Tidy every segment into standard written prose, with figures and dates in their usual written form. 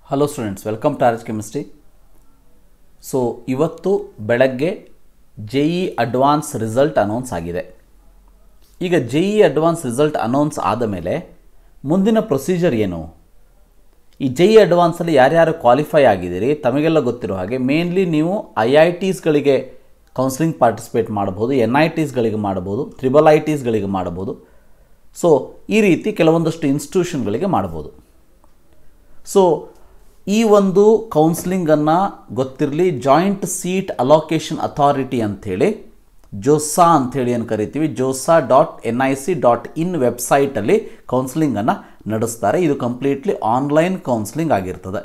Hello students, welcome to RHchemistry. So ಇವತ್ತು ಬೆಳಗ್ಗೆ JEE advance result announce ಆಗಿದೆ. ಈಗ JEE ಅಡ್ವಾನ್ಸ್ ರಿಸಲ್ಟ್ ಅನೌನ್ಸ್ ಆದ ಮೇಲೆ ಮುಂದಿನ ಪ್ರೊಸೀಜರ್ ಏನು? ಈ JEE ಅಡ್ವಾನ್ಸಲ್ಲಿ ಯಾರ್ಯಾರು ಕ್ವಾಲಿಫೈ ಆಗಿದ್ದೀರಿ ತಮಗೆಲ್ಲ ಗೊತ್ತಿರೋ ಹಾಗೆ ಮೇನ್ಲಿ ನೀವು IITsಗಳಿಗೆ ಕೌನ್ಸಿಲಿಂಗ್ ಪಾರ್ಟಿಸಿಪೇಟ್ ಮಾಡಬಹುದು, NITsಗಳಿಗೆ ಮಾಡಬಹುದು, IITsಗಳಿಗೆ ಮಾಡಬಹುದು. ಸೊ ಈ ರೀತಿ ಕೆಲವೊಂದಷ್ಟು ಇನ್ಸ್ಟಿಟ್ಯೂಷನ್ಗಳಿಗೆ ಮಾಡಬಹುದು. ಸೊ ಈ ಒಂದು ಕೌನ್ಸಿಲಿಂಗನ್ನು ಗೊತ್ತಿರಲಿ, ಜಾಯಿಂಟ್ ಸೀಟ್ ಅಲೋಕೇಶನ್ ಅಥಾರಿಟಿ ಅಂಥೇಳಿ ಜೋಸಾ ಅಂಥೇಳಿ ಏನು ಕರಿತೀವಿ, josa.nic.in ವೆಬ್ಸೈಟಲ್ಲಿ ಕೌನ್ಸಿಲಿಂಗನ್ನು ನಡೆಸ್ತಾರೆ. ಇದು ಕಂಪ್ಲೀಟ್ಲಿ ಆನ್ಲೈನ್ ಕೌನ್ಸಿಲಿಂಗ್ ಆಗಿರ್ತದೆ.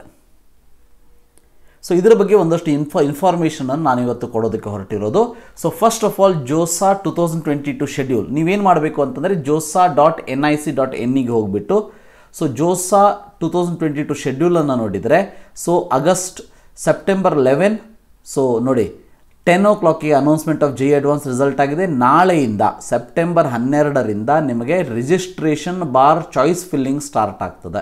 ಸೊ ಇದರ ಬಗ್ಗೆ ಒಂದಷ್ಟು ಇನ್ಫಾರ್ಮೇಷನನ್ನು ನಾನು ಇವತ್ತು ಕೊಡೋದಕ್ಕೆ ಹೊರಟಿರೋದು. So first of all JoSAA 2022 schedule ನೀವೇನು ಮಾಡಬೇಕು ಅಂತಂದರೆ josa.nic.in ಹೋಗಿಬಿಟ್ಟು ಸೊ ಜೋಸಾ 2022 ಶೆಡ್ಯೂಲನ್ನು ನೋಡಿದರೆ ಸೊ ಸೆಪ್ಟೆಂಬರ್ 11 ಸೊ ನೋಡಿ 10 o'clock announcement of JEE advance result ಆಗಿದೆ. ನಾಳೆಯಿಂದ ಸೆಪ್ಟೆಂಬರ್ 12ರಿಂದ ನಿಮಗೆ ರಿಜಿಸ್ಟ್ರೇಷನ್ ಬಾರ್ ಚಾಯ್ಸ್ ಫಿಲ್ಲಿಂಗ್ ಸ್ಟಾರ್ಟ್ ಆಗ್ತದೆ.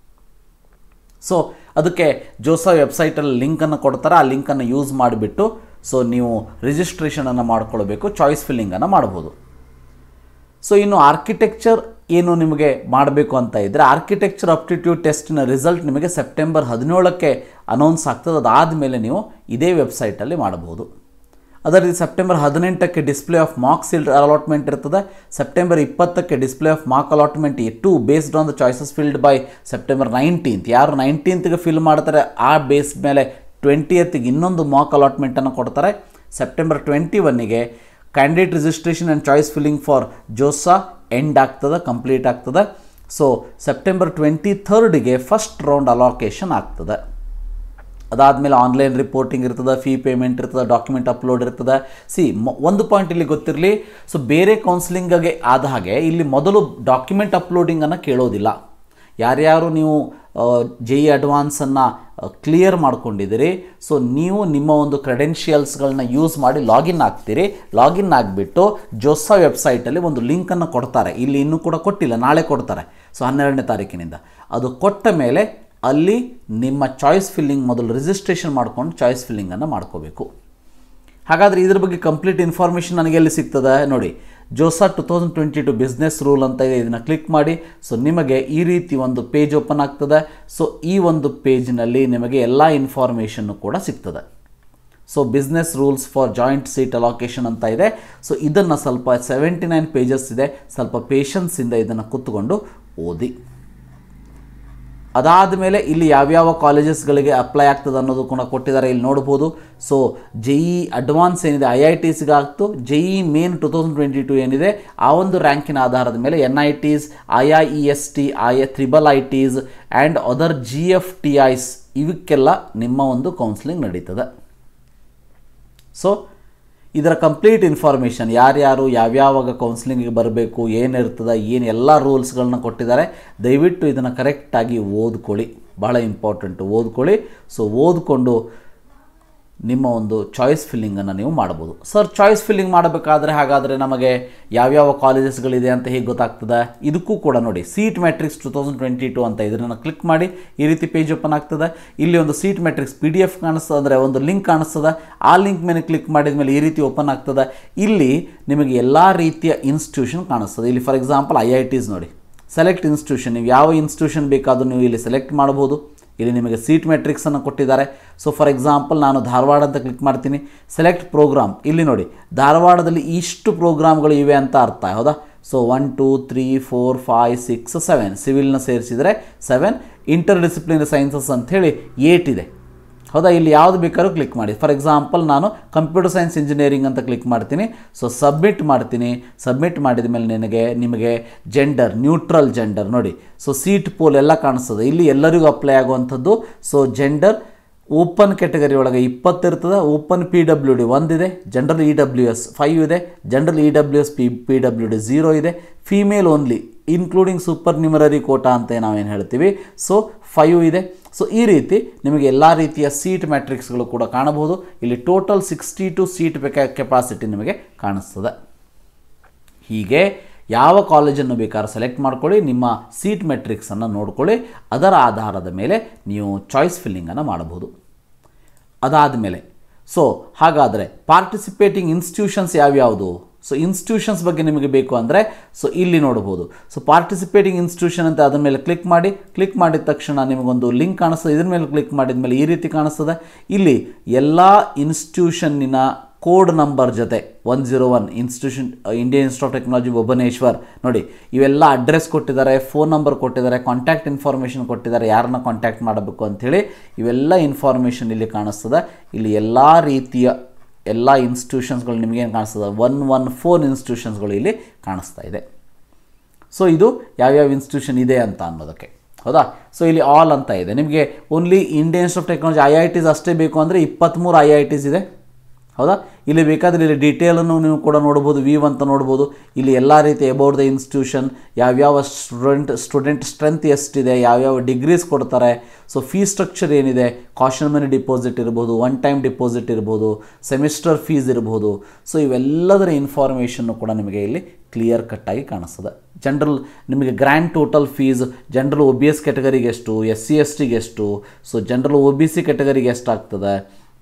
ಸೊ ಅದಕ್ಕೆ ಜೋಸಾ ವೆಬ್ಸೈಟಲ್ಲಿ ಲಿಂಕನ್ನು ಕೊಡ್ತಾರೆ. ಆ ಲಿಂಕನ್ನು ಯೂಸ್ ಮಾಡಿಬಿಟ್ಟು ಸೊ ನೀವು ರಿಜಿಸ್ಟ್ರೇಷನನ್ನು ಮಾಡ್ಕೊಳ್ಬೇಕು, ಚಾಯ್ಸ್ ಫಿಲ್ಲಿಂಗನ್ನು ಮಾಡ್ಬೋದು. ಸೊ ಇನ್ನು ಆರ್ಕಿಟೆಕ್ಚರ್ ಏನು ನಿಮಗೆ ಮಾಡಬೇಕು ಅಂತ ಇದ್ದರೆ ಆರ್ಕಿಟೆಕ್ಚರ್ ಅಪ್ಟಿಟ್ಯೂಡ್ ಟೆಸ್ಟಿನ ರಿಸಲ್ಟ್ ನಿಮಗೆ ಸೆಪ್ಟೆಂಬರ್ 17ಕ್ಕೆ ಅನೌನ್ಸ್ ಆಗ್ತದೆ. ಅದಾದಮೇಲೆ ನೀವು ಇದೇ ವೆಬ್ಸೈಟಲ್ಲಿ ಮಾಡಬಹುದು. ಅದೇ ರೀತಿ ಸೆಪ್ಟೆಂಬರ್ 18ಕ್ಕೆ display of mock seat allotment ಇರ್ತದೆ. ಸೆಪ್ಟೆಂಬರ್ 20ಕ್ಕೆ display of mock allotment 2 based on the choices filled by September 19th. ಯಾರು 19th ಫಿಲ್ ಮಾಡ್ತಾರೆ ಆ ಬೇಸ್ ಮೇಲೆ 20th ಇನ್ನೊಂದು ಮಾರ್ಕ್ ಅಲಾಟ್ಮೆಂಟನ್ನು ಕೊಡ್ತಾರೆ. ಸೆಪ್ಟೆಂಬರ್ 21ಗೆ candidate registration and choice filling for JoSAA end ಆಗ್ತದೆ, ಕಂಪ್ಲೀಟ್ ಆಗ್ತದೆ. ಸೊ ಸೆಪ್ಟೆಂಬರ್ 23ಗೆ ಫಸ್ಟ್ ರೌಂಡ್ ಅಲೋಕೇಶನ್ ಆಗ್ತದೆ. ಅದಾದಮೇಲೆ ಆನ್ಲೈನ್ ರಿಪೋರ್ಟಿಂಗ್ ಇರ್ತದೆ, ಫೀ ಪೇಮೆಂಟ್ ಇರ್ತದೆ, ಡಾಕ್ಯುಮೆಂಟ್ ಅಪ್ಲೋಡ್ ಇರ್ತದೆ. ಒಂದು ಪಾಯಿಂಟ್ ಇಲ್ಲಿ ಗೊತ್ತಿರಲಿ, ಸೊ ಬೇರೆ ಕೌನ್ಸಿಲಿಂಗ್ಗೆ ಆದ ಹಾಗೆ ಇಲ್ಲಿ ಮೊದಲು ಡಾಕ್ಯುಮೆಂಟ್ ಅಪ್ಲೋಡಿಂಗನ್ನು ಕೇಳೋದಿಲ್ಲ. ಯಾರ್ಯಾರು ನೀವು JEE ಅಡ್ವಾನ್ಸನ್ನು ಕ್ಲಿಯರ್ ಮಾಡ್ಕೊಂಡಿದ್ದೀರಿ ಸೊ ನೀವು ನಿಮ್ಮ ಒಂದು ಕ್ರೆಡೆನ್ಷಿಯಲ್ಸ್ಗಳನ್ನ ಯೂಸ್ ಮಾಡಿ ಲಾಗಿನ್ ಆಗ್ತೀರಿ. ಲಾಗಿನ್ ಆಗಿಬಿಟ್ಟು ಜೋಸಾ ವೆಬ್ಸೈಟಲ್ಲಿ ಒಂದು ಲಿಂಕನ್ನು ಕೊಡ್ತಾರೆ. ಇಲ್ಲಿ ಇನ್ನೂ ಕೂಡ ಕೊಟ್ಟಿಲ್ಲ, ನಾಳೆ ಕೊಡ್ತಾರೆ. ಸೊ 12ನೇ ತಾರೀಕಿನಿಂದ ಅದು ಕೊಟ್ಟ ಮೇಲೆ ಅಲ್ಲಿ ನಿಮ್ಮ ಚಾಯ್ಸ್ ಫಿಲ್ಲಿಂಗ್ ಮೊದಲು ರಿಜಿಸ್ಟ್ರೇಷನ್ ಮಾಡ್ಕೊಂಡು ಚಾಯ್ಸ್ ಫಿಲ್ಲಿಂಗನ್ನು ಮಾಡ್ಕೋಬೇಕು. ಹಾಗಾದರೆ ಇದ್ರ ಬಗ್ಗೆ ಕಂಪ್ಲೀಟ್ ಇನ್ಫಾರ್ಮೇಷನ್ ನನಗೆ ಎಲ್ಲಿ ಸಿಗ್ತದೆ ನೋಡಿ, ಜೋಸಾ 2022 ಬಿಸ್ನೆಸ್ ರೂಲ್ ಅಂತ ಇದೆ. ಇದನ್ನು ಕ್ಲಿಕ್ ಮಾಡಿ ಸೊ ನಿಮಗೆ ಈ ರೀತಿ ಒಂದು ಪೇಜ್ ಓಪನ್ ಆಗ್ತದೆ. ಸೊ ಈ ಒಂದು ಪೇಜ್ನಲ್ಲಿ ನಿಮಗೆ ಎಲ್ಲ ಇನ್ಫಾರ್ಮೇಷನ್ನು ಕೂಡ ಸಿಗ್ತದೆ. So business rules for joint seat allocation ಅಂತ ಇದೆ. ಸೊ ಇದನ್ನು ಸ್ವಲ್ಪ 79 ಪೇಜಸ್ ಇದೆ, ಸ್ವಲ್ಪ ಪೇಷನ್ಸಿಂದ ಇದನ್ನು ಕೂತ್ಕೊಂಡು ಓದಿ. ಅದಾದಮೇಲೆ ಇಲ್ಲಿ ಯಾವ್ಯಾವ ಕಾಲೇಜಸ್ಗಳಿಗೆ ಅಪ್ಲೈ ಆಗ್ತದೆ ಅನ್ನೋದು ಕೂಡ ಕೊಟ್ಟಿದ್ದಾರೆ, ಇಲ್ಲಿ ನೋಡ್ಬೋದು. ಸೊ JEE ಅಡ್ವಾನ್ಸ್ ಏನಿದೆ IITsಗೆ ಆಗ್ತು, JEE ಮೇನ್ 2022 ಏನಿದೆ ಆ ಒಂದು ರ್ಯಾಂಕಿನ ಆಧಾರದ ಮೇಲೆ NITs, IIEST, IIITs and other GFTIs ಇವಕ್ಕೆಲ್ಲ ನಿಮ್ಮ ಒಂದು ಕೌನ್ಸಿಲಿಂಗ್ ನಡೀತದೆ. ಸೊ ಇದರ ಕಂಪ್ಲೀಟ್ ಇನ್ಫಾರ್ಮೇಷನ್ ಯಾರ್ಯಾರು ಯಾವ್ಯಾವಾಗ ಕೌನ್ಸಿಲಿಂಗಿಗೆ ಬರಬೇಕು, ಏನಿರ್ತದೆ, ಏನು ಎಲ್ಲ ರೂಲ್ಸ್ಗಳನ್ನ ಕೊಟ್ಟಿದ್ದಾರೆ. ದಯವಿಟ್ಟು ಇದನ್ನು ಕರೆಕ್ಟಾಗಿ ಓದ್ಕೊಳ್ಳಿ, ಭಾಳ ಇಂಪಾರ್ಟೆಂಟು, ಓದ್ಕೊಳ್ಳಿ. ಸೊ ಓದ್ಕೊಂಡು ನಿಮ್ಮ ಒಂದು ಚಾಯ್ಸ್ ಫಿಲ್ಲಿಂಗನ್ನು ನೀವು ಮಾಡ್ಬೋದು. ಸರ್ ಚಾಯ್ಸ್ ಫಿಲ್ಲಿಂಗ್ ಮಾಡಬೇಕಾದ್ರೆ ಹಾಗಾದರೆ ನಮಗೆ ಯಾವ್ಯಾವ ಕಾಲೇಜಸ್ಗಳಿದೆ ಅಂತ ಹೇಗೆ ಗೊತ್ತಾಗ್ತದೆ? ಇದಕ್ಕೂ ಕೂಡ ನೋಡಿ ಸೀಟ್ ಮ್ಯಾಟ್ರಿಕ್ಸ್ 2022 ಅಂತ ಇದನ್ನು ಕ್ಲಿಕ್ ಮಾಡಿ ಈ ರೀತಿ ಪೇಜ್ ಓಪನ್ ಆಗ್ತದೆ. ಇಲ್ಲಿ ಒಂದು ಸೀಟ್ ಮ್ಯಾಟ್ರಿಕ್ಸ್ PDF ಕಾಣಿಸ್ತದೆ, ಅಂದರೆ ಒಂದು ಲಿಂಕ್ ಕಾಣಿಸ್ತದೆ. ಆ ಲಿಂಕ್ ಮೇಲೆ ಕ್ಲಿಕ್ ಮಾಡಿದ ಮೇಲೆ ಈ ರೀತಿ ಓಪನ್ ಆಗ್ತದೆ. ಇಲ್ಲಿ ನಿಮಗೆ ಎಲ್ಲ ರೀತಿಯ ಇನ್ಸ್ಟಿಟ್ಯೂಷನ್ ಕಾಣಿಸ್ತದೆ. ಇಲ್ಲಿ ಫಾರ್ ಎಕ್ಸಾಂಪಲ್ IITs ನೋಡಿ, ಸೆಲೆಕ್ಟ್ ಇನ್ಸ್ಟಿಟ್ಯೂಷನ್, ನೀವು ಯಾವ ಇನ್ಸ್ಟಿಟ್ಯೂಷನ್ ಬೇಕಾದರೂ ನೀವು ಇಲ್ಲಿ ಸೆಲೆಕ್ಟ್ ಮಾಡ್ಬೋದು. ಇಲ್ಲಿ ನಿಮಗೆ ಸೀಟ್ ಮ್ಯಾಟ್ರಿಕ್ಸನ್ನು ಕೊಟ್ಟಿದ್ದಾರೆ. ಸೊ ಫಾರ್ ಎಕ್ಸಾಂಪಲ್ ನಾನು ಧಾರವಾಡ ಅಂತ ಕ್ಲಿಕ್ ಮಾಡ್ತೀನಿ, ಸೆಲೆಕ್ಟ್ ಪ್ರೋಗ್ರಾಮ್. ಇಲ್ಲಿ ನೋಡಿ ಧಾರವಾಡದಲ್ಲಿ ಇಷ್ಟು ಪ್ರೋಗ್ರಾಮ್ಗಳು ಇವೆ ಅಂತ ಅರ್ಥ, ಹೌದಾ? ಸೊ 1 2 3 4 5 6 7 ಸಿವಿಲ್ನ ಸೇರಿಸಿದರೆ 7, ಇಂಟರ್ ಡಿಸಿಪ್ಲಿನರಿ ಸೈನ್ಸಸ್ ಅಂಥೇಳಿ 8 ಇದೆ, ಹೌದಾ? ಇಲ್ಲಿ ಯಾವುದು ಬೇಕಾದ್ರೂ ಕ್ಲಿಕ್ ಮಾಡಿ. ಫಾರ್ ಎಕ್ಸಾಂಪಲ್ ನಾನು ಕಂಪ್ಯೂಟರ್ ಸೈನ್ಸ್ ಇಂಜಿನಿಯರಿಂಗ್ ಅಂತ ಕ್ಲಿಕ್ ಮಾಡ್ತೀನಿ. ಸೊ ಸಬ್ಮಿಟ್ ಮಾಡ್ತೀನಿ. ಸಬ್ಮಿಟ್ ಮಾಡಿದ ಮೇಲೆ ನಿಮಗೆ ಜೆಂಡರ್, ನ್ಯೂಟ್ರಲ್ ಜೆಂಡರ್ ನೋಡಿ. ಸೊ ಸೀಟ್ ಪೋಲ್ ಎಲ್ಲ ಕಾಣಿಸ್ತದೆ. ಇಲ್ಲಿ ಎಲ್ಲರಿಗೂ ಅಪ್ಲೈ ಆಗುವಂಥದ್ದು. ಸೊ ಜೆಂಡರ್ ಓಪನ್ ಕ್ಯಾಟಗರಿ ಒಳಗೆ 20 ಇರ್ತದೆ, ಓಪನ್ PWD 1 ಇದೆ, ಜನರಲ್ EWS 5 ಇದೆ, ಜನರಲ್ EWS PWD 0 ಇದೆ, female only including supernumerary quota ಅಂತ ನಾವೇನು ಹೇಳ್ತೀವಿ, ಸೊ 5 ಇದೆ. ಸೊ ಈ ರೀತಿ ನಿಮಗೆ ಎಲ್ಲ ರೀತಿಯ ಸೀಟ್ ಮ್ಯಾಟ್ರಿಕ್ಸ್ಗಳು ಕೂಡ ಕಾಣಬಹುದು. ಇಲ್ಲಿ ಟೋಟಲ್ 62 ಸೀಟ್ ಕೆಪಾಸಿಟಿ ನಿಮಗೆ ಕಾಣಿಸ್ತದೆ. ಹೀಗೆ ಯಾವ ಕಾಲೇಜನ್ನು ಬೇಕಾದ್ರೂ ಸೆಲೆಕ್ಟ್ ಮಾಡ್ಕೊಳ್ಳಿ, ನಿಮ್ಮ ಸೀಟ್ ಮೆಟ್ರಿಕ್ಸನ್ನು ನೋಡ್ಕೊಳ್ಳಿ, ಅದರ ಆಧಾರದ ಮೇಲೆ ನೀವು ಚಾಯ್ಸ್ ಫಿಲ್ಲಿಂಗನ್ನು ಮಾಡಬಹುದು. ಅದಾದ ಮೇಲೆ ಹಾಗಾದರೆ ಪಾರ್ಟಿಸಿಪೇಟಿಂಗ್ ಇನ್ಸ್ಟಿಟ್ಯೂಷನ್ಸ್ ಯಾವ್ಯಾವುದು? ಇನ್ಸ್ಟಿಟ್ಯೂಷನ್ಸ್ ಬಗ್ಗೆ ನಿಮಗೆ ಬೇಕು ಅಂದರೆ ಇಲ್ಲಿ ನೋಡ್ಬೋದು. ಪಾರ್ಟಿಸಿಪೇಟಿಂಗ್ ಇನ್ಸ್ಟಿಟ್ಯೂಷನ್ ಅಂತ ಅದರ ಮೇಲೆ ಕ್ಲಿಕ್ ಮಾಡಿದ ತಕ್ಷಣ ನಿಮಗೊಂದು ಲಿಂಕ್ ಕಾಣಿಸ್ತದೆ. ಇದ್ರ ಮೇಲೆ ಕ್ಲಿಕ್ ಮಾಡಿದ ಮೇಲೆ ಈ ರೀತಿ ಕಾಣಿಸ್ತದೆ. ಇಲ್ಲಿ ಎಲ್ಲ ಇನ್ಸ್ಟಿಟ್ಯೂಷನ್ನಿನ ಕೋಡ್ ನಂಬರ್ ಜೊತೆ 101 institution Indian Institute of Technology Bhubaneswar ನೋಡಿ, ಇವೆಲ್ಲ ಅಡ್ರೆಸ್ ಕೊಟ್ಟಿದ್ದಾರೆ, ಫೋನ್ ನಂಬರ್ ಕೊಟ್ಟಿದ್ದಾರೆ, ಕಾಂಟ್ಯಾಕ್ಟ್ ಇನ್ಫಾರ್ಮೇಷನ್ ಕೊಟ್ಟಿದ್ದಾರೆ, ಯಾರನ್ನ ಕಾಂಟ್ಯಾಕ್ಟ್ ಮಾಡಬೇಕು ಅಂಥೇಳಿ ಇವೆಲ್ಲ ಇನ್ಫಾರ್ಮೇಷನ್ ಇಲ್ಲಿ ಕಾಣಿಸ್ತದೆ. ಇಲ್ಲಿ ಎಲ್ಲ ರೀತಿಯ ಎಲ್ಲ ಇನ್ಸ್ಟಿಟ್ಯೂಷನ್ಸ್ಗಳು ನಿಮಗೇನು ಕಾಣಿಸ್ತದೆ, 114 ಇನ್ಸ್ಟಿಟ್ಯೂಷನ್ಸ್ಗಳು ಇಲ್ಲಿ ಕಾಣಿಸ್ತಾ ಇದೆ. ಇದು ಯಾವ್ಯಾವ ಇನ್ಸ್ಟಿಟ್ಯೂಷನ್ ಇದೆ ಅಂತ ಅನ್ನೋದಕ್ಕೆ, ಹೌದಾ. ಇಲ್ಲಿ ಆಲ್ ಅಂತ ಇದೆ. ನಿಮಗೆ only Indian Institute of Technology IITs ಅಷ್ಟೇ ಬೇಕು ಅಂದರೆ 23 IITs ಇದೆ, ಹೌದಾ. ಇಲ್ಲಿ ಬೇಕಾದರೆ ಇಲ್ಲಿ ಡೀಟೇಲನ್ನು ನೀವು ಕೂಡ ನೋಡ್ಬೋದು, ವ್ಯೂ ಅಂತ ನೋಡ್ಬೋದು. ಇಲ್ಲಿ ಎಲ್ಲ ರೀತಿ ಅಬೌಟ್ ದ ಇನ್ಸ್ಟಿಟ್ಯೂಷನ್, ಯಾವ್ಯಾವ ಸ್ಟೂಡೆಂಟ್ ಸ್ಟ್ರೆಂತ್ ಎಷ್ಟಿದೆ, ಯಾವ್ಯಾವ ಡಿಗ್ರೀಸ್ ಕೊಡ್ತಾರೆ, ಫೀ ಸ್ಟ್ರಕ್ಚರ್ ಏನಿದೆ, ಕಾಷನ್ ಮನಿ ಡಿಪಾಸಿಟ್ ಇರ್ಬೋದು, ಒನ್ ಟೈಮ್ ಡಿಪಾಸಿಟ್ ಇರ್ಬೋದು, ಸೆಮಿಸ್ಟರ್ ಫೀಸ್ ಇರ್ಬೋದು. ಇವೆಲ್ಲದರ ಇನ್ಫಾರ್ಮೇಷನ್ನು ಕೂಡ ನಿಮಗೆ ಇಲ್ಲಿ ಕ್ಲಿಯರ್ ಕಟ್ಟಾಗಿ ಕಾಣಿಸ್ತದೆ. ಜನರಲ್ ನಿಮಗೆ grand total fees general OBS ಕ್ಯಾಟಗರಿಗೆ ಎಷ್ಟು, SC STಗೆ ಎಷ್ಟು, ಜನರಲ್ OBC ಕ್ಯಾಟಗರಿಗೆ ಎಷ್ಟಾಗ್ತದೆ,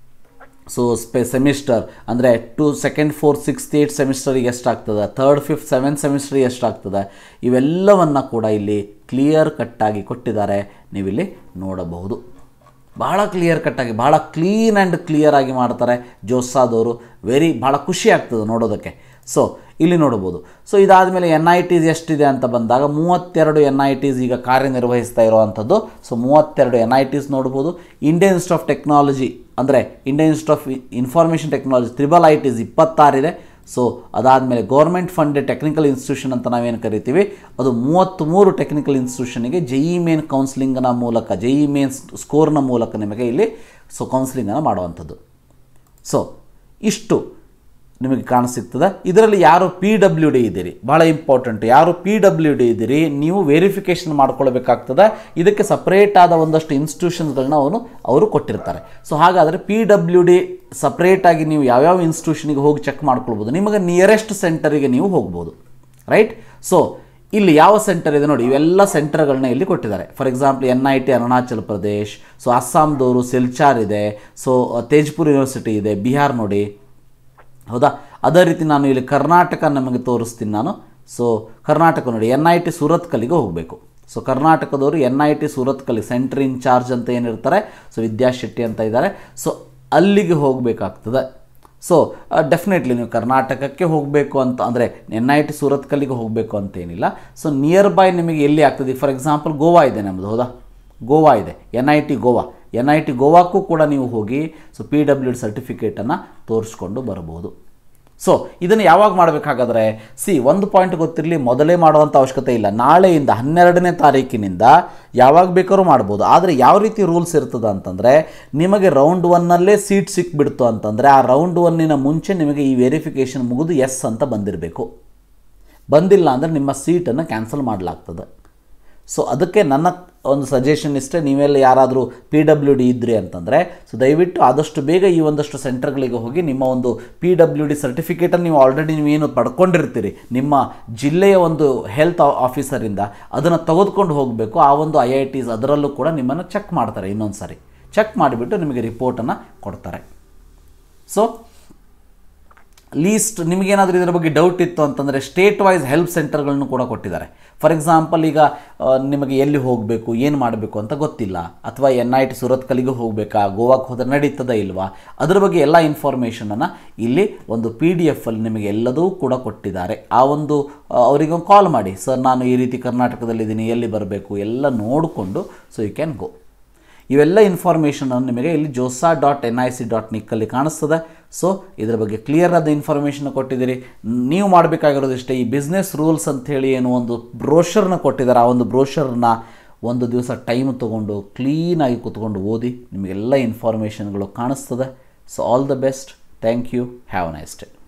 ಸೆಮಿಸ್ಟರ್ ಅಂದರೆ 2, 2nd, 4th, 6th, 8th ಸೆಮಿಸ್ಟರಿಗೆ ಎಷ್ಟಾಗ್ತದೆ, 3rd, 5th, 7th ಸೆಮಿಸ್ಟರಿಗೆ ಎಷ್ಟಾಗ್ತದೆ, ಇವೆಲ್ಲವನ್ನು ಕೂಡ ಇಲ್ಲಿ ಕ್ಲಿಯರ್ ಕಟ್ಟಾಗಿ ಕೊಟ್ಟಿದ್ದಾರೆ. ನೀವಿಲ್ಲಿ ನೋಡಬಹುದು. ಬಹಳ ಕ್ಲಿಯರ್ ಕಟ್ಟಾಗಿ, ಬಹಳ ಕ್ಲೀನ್ ಆ್ಯಂಡ್ ಕ್ಲಿಯರ್ ಆಗಿ ಮಾಡ್ತಾರೆ ಜೋಸಾದವರು. ಭಾಳ ಖುಷಿ ಆಗ್ತದೆ ನೋಡೋದಕ್ಕೆ. ಇಲ್ಲಿ ನೋಡ್ಬೋದು. ಇದಾದಮೇಲೆ NITs ಎಷ್ಟಿದೆ ಅಂತ ಬಂದಾಗ 32 NITs ಈಗ ಕಾರ್ಯನಿರ್ವಹಿಸ್ತಾ ಇರುವಂಥದ್ದು. 32 NITs ನೋಡ್ಬೋದು. ಇಂಡಿಯನ್ ಇನ್ಸ್ಟಿಟ್ಯೂಟ್ ಆಫ್ ಟೆಕ್ನಾಲಜಿ ಅಂದರೆ Indian Institute of Information Technology IIITs 26 ಇದೆ. ಅದಾದಮೇಲೆ ಗೌರ್ಮೆಂಟ್ ಫಂಡೆಡ್ ಟೆಕ್ನಿಕಲ್ ಇನ್ಸ್ಟಿಟ್ಯೂಷನ್ ಅಂತ ನಾವೇನು ಕರಿತೀವಿ, ಅದು 33 ಟೆಕ್ನಿಕಲ್ ಇನ್ಸ್ಟಿಟ್ಯೂಷನ್ಗೆ JEE ಮೇನ್ ಕೌನ್ಸಿಲಿಂಗ್ನ ಮೂಲಕ, JEE ಮೇನ್ ಸ್ಕೋರ್ನ ಮೂಲಕ ನಿಮಗೆ ಇಲ್ಲಿ ಕೌನ್ಸಿಲಿಂಗನ್ನು ಮಾಡುವಂಥದ್ದು. ಇಷ್ಟು ನಿಮಗೆ ಕಾಣಿಸಿಗ್ತದೆ. ಇದರಲ್ಲಿ ಯಾರು PWD ಇದ್ದೀರಿ, ಭಾಳ ಇಂಪಾರ್ಟೆಂಟ್, ಯಾರು PWD ಇದ್ದೀರಿ ನೀವು ವೆರಿಫಿಕೇಷನ್ ಮಾಡ್ಕೊಳ್ಬೇಕಾಗ್ತದೆ. ಇದಕ್ಕೆ ಸಪ್ರೇಟ್ ಆದ ಒಂದಷ್ಟು ಇನ್ಸ್ಟಿಟ್ಯೂಷನ್ಸ್ಗಳನ್ನ ಅವರು ಕೊಟ್ಟಿರ್ತಾರೆ. ಹಾಗಾದರೆ PWD ಸಪ್ರೇಟಾಗಿ ನೀವು ಯಾವ್ಯಾವ ಇನ್ಸ್ಟಿಟ್ಯೂಷನಿಗೆ ಹೋಗಿ ಚೆಕ್ ಮಾಡ್ಕೊಳ್ಬೋದು. ನಿಮಗೆ ನಿಯರೆಸ್ಟ್ ಸೆಂಟರಿಗೆ ನೀವು ಹೋಗ್ಬೋದು, ರೈಟ್. ಇಲ್ಲಿ ಯಾವ ಸೆಂಟರ್ ಇದೆ ನೋಡಿ, ಇವೆಲ್ಲ ಸೆಂಟರ್ಗಳನ್ನ ಇಲ್ಲಿ ಕೊಟ್ಟಿದ್ದಾರೆ. For example NIT Arunachal Pradesh, ಅಸ್ಸಾಂದವರು ಸಿಲ್ಚಾರ್ ಇದೆ, ತೇಜ್ಪುರ್ ಯೂನಿವರ್ಸಿಟಿ ಇದೆ, ಬಿಹಾರ್ ನೋಡಿ, ಹೌದಾ. ಅದೇ ರೀತಿ ನಾನು ಇಲ್ಲಿ ಕರ್ನಾಟಕ ನಮಗೆ ತೋರಿಸ್ತೀನಿ ನಾನು. ಕರ್ನಾಟಕ ನೋಡಿ, NIT ಸೂರತ್ಕಲ್ಲಿಗೆ ಹೋಗಬೇಕು. ಕರ್ನಾಟಕದವರು NIT ಸೂರತ್ಕಲ್ಲಿ ಸೆಂಟರ್ ಇನ್ ಚಾರ್ಜ್ ಅಂತ ಏನಿರ್ತಾರೆ, ವಿದ್ಯಾಶೆಟ್ಟಿ ಅಂತ ಇದ್ದಾರೆ. ಅಲ್ಲಿಗೆ ಹೋಗಬೇಕಾಗ್ತದೆ. ಡೆಫಿನೆಟ್ಲಿ ನೀವು ಕರ್ನಾಟಕಕ್ಕೆ ಹೋಗಬೇಕು ಅಂತ ಅಂದರೆ NIT ಸೂರತ್ಕಲ್ಲಿಗೆ ಹೋಗಬೇಕು ಅಂತೇನಿಲ್ಲ. ನಿಯರ್ ಬೈ ನಿಮಗೆ ಎಲ್ಲಿ ಆಗ್ತದೆ, ಫಾರ್ ಎಕ್ಸಾಂಪಲ್ ಗೋವಾ ಇದೆ ನಮ್ಮದು, ಹೌದಾ. ಗೋವಾ ಇದೆ, NIT ಗೋವಾಕ್ಕೂ ಕೂಡ ನೀವು ಹೋಗಿ PWD ಸರ್ಟಿಫಿಕೇಟನ್ನು ತೋರಿಸ್ಕೊಂಡು ಬರಬಹುದು. ಇದನ್ನು ಯಾವಾಗ ಮಾಡಬೇಕಾಗಾದರೆ ಒಂದು ಪಾಯಿಂಟ್ ಗೊತ್ತಿರಲಿ, ಮೊದಲೇ ಮಾಡುವಂಥ ಅವಶ್ಯಕತೆ ಇಲ್ಲ. ನಾಳೆಯಿಂದ 12ನೇ ತಾರೀಕಿನಿಂದ ಯಾವಾಗ ಬೇಕಾದ್ರೂ ಮಾಡ್ಬೋದು. ಆದರೆ ಯಾವ ರೀತಿ ರೂಲ್ಸ್ ಇರ್ತದೆ ಅಂತಂದರೆ, ನಿಮಗೆ ರೌಂಡ್ 1ನಲ್ಲೇ ಸೀಟ್ ಸಿಕ್ಬಿಡ್ತು ಅಂತಂದರೆ ಆ ರೌಂಡ್ 1ನ ಮುಂಚೆ ನಿಮಗೆ ಈ ವೆರಿಫಿಕೇಷನ್ ಮುಗಿದು ಎಸ್ ಅಂತ ಬಂದಿರಬೇಕು. ಬಂದಿಲ್ಲ ಅಂದರೆ ನಿಮ್ಮ ಸೀಟನ್ನು ಕ್ಯಾನ್ಸಲ್ ಮಾಡಲಾಗ್ತದೆ. ಅದಕ್ಕೆ ನನ್ನ ಒಂದು ಸಜೆಷನ್ ಇಷ್ಟೇ, ನೀವೆಲ್ಲ ಯಾರಾದರೂ PWD ಇದ್ರಿ ಅಂತಂದರೆ ದಯವಿಟ್ಟು ಆದಷ್ಟು ಬೇಗ ಈ ಒಂದಷ್ಟು ಸೆಂಟರ್ಗಳಿಗೆ ಹೋಗಿ ನಿಮ್ಮ ಒಂದು PWD ಸರ್ಟಿಫಿಕೇಟನ್ನು ನೀವು ಆಲ್ರೆಡಿ ನೀವೇನು ಪಡ್ಕೊಂಡಿರ್ತೀರಿ ನಿಮ್ಮ ಜಿಲ್ಲೆಯ ಒಂದು ಹೆಲ್ತ್ ಆಫೀಸರಿಂದ, ಅದನ್ನು ತೆಗೆದುಕೊಂಡು ಹೋಗಬೇಕು. ಆ ಒಂದು IITs ಅದರಲ್ಲೂ ಕೂಡ ನಿಮ್ಮನ್ನು ಚೆಕ್ ಮಾಡ್ತಾರೆ, ಇನ್ನೊಂದು ಸಾರಿ ಚೆಕ್ ಮಾಡಿಬಿಟ್ಟು ನಿಮಗೆ ರಿಪೋರ್ಟನ್ನು ಕೊಡ್ತಾರೆ. ಲೀಸ್ಟ್ ನಿಮಗೇನಾದರೂ ಇದರ ಬಗ್ಗೆ ಡೌಟ್ ಇತ್ತು ಅಂತಂದರೆ ಸ್ಟೇಟ್ ವೈಸ್ ಹೆಲ್ಪ್ ಸೆಂಟರ್ಗಳನ್ನು ಕೂಡ ಕೊಟ್ಟಿದ್ದಾರೆ. ಫಾರ್ ಎಕ್ಸಾಂಪಲ್ ಈಗ ನಿಮಗೆ ಎಲ್ಲಿ ಹೋಗಬೇಕು, ಏನು ಮಾಡಬೇಕು ಅಂತ ಗೊತ್ತಿಲ್ಲ, ಅಥವಾ NIT ಸೂರತ್ಕಲ್ಲಿಗೆ ಹೋಗಬೇಕಾ, ಗೋವಾಕ್ಕೆ ಹೋದರೆ ನಡೀತದ ಇಲ್ವಾ, ಅದರ ಬಗ್ಗೆ ಎಲ್ಲ ಇನ್ಫಾರ್ಮೇಷನನ್ನು ಇಲ್ಲಿ ಒಂದು PDF ನಿಮಗೆ ಎಲ್ಲದೂ ಕೂಡ ಕೊಟ್ಟಿದ್ದಾರೆ. ಆ ಒಂದು ಅವರಿಗೆ ಕಾಲ್ ಮಾಡಿ, ಸರ್ ನಾನು ಈ ರೀತಿ ಕರ್ನಾಟಕದಲ್ಲಿದ್ದೀನಿ, ಎಲ್ಲಿ ಬರಬೇಕು ಎಲ್ಲ ನೋಡಿಕೊಂಡು ಯು ಕ್ಯಾನ್ ಗೋ. ಇವೆಲ್ಲ ಇನ್ಫಾರ್ಮೇಷನನ್ನು ನಿಮಗೆ ಇಲ್ಲಿ josa.nic.nic ಅಲ್ಲಿ ಕಾಣಿಸ್ತದೆ. ಇದರ ಬಗ್ಗೆ ಕ್ಲಿಯರ್ ಆದ ಇನ್ಫಾರ್ಮೇಷನ್ ಕೊಟ್ಟಿದ್ದೀರಿ. ನೀವು ಮಾಡಬೇಕಾಗಿರೋದಿಷ್ಟೇ, ಈ ಬಿಸ್ನೆಸ್ ರೂಲ್ಸ್ ಅಂಥೇಳಿ ಏನು ಒಂದು ಬ್ರೋಷರ್ನ ಕೊಟ್ಟಿದ್ದಾರೆ, ಆ ಒಂದು ಬ್ರೋಷರ್ನ ಒಂದು ದಿವಸ ಟೈಮ್ ತೊಗೊಂಡು ಕ್ಲೀನಾಗಿ ಕೂತ್ಕೊಂಡು ಓದಿ, ನಿಮಗೆಲ್ಲ ಇನ್ಫಾರ್ಮೇಷನ್ಗಳು ಕಾಣಿಸ್ತದೆ. All the best. Thank you. Have a nice day.